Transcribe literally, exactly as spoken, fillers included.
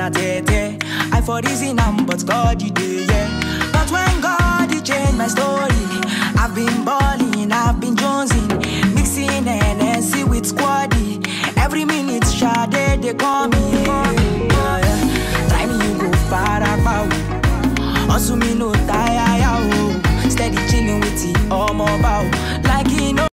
na tete. I for reason am, but God you do, yeah. But when God he changed my story, I've been balling, I've been jonesing, mixing N S C with squaddy. Every minute, Sade they call me. Yeah, yeah. Try me, you go far about. Also me no time.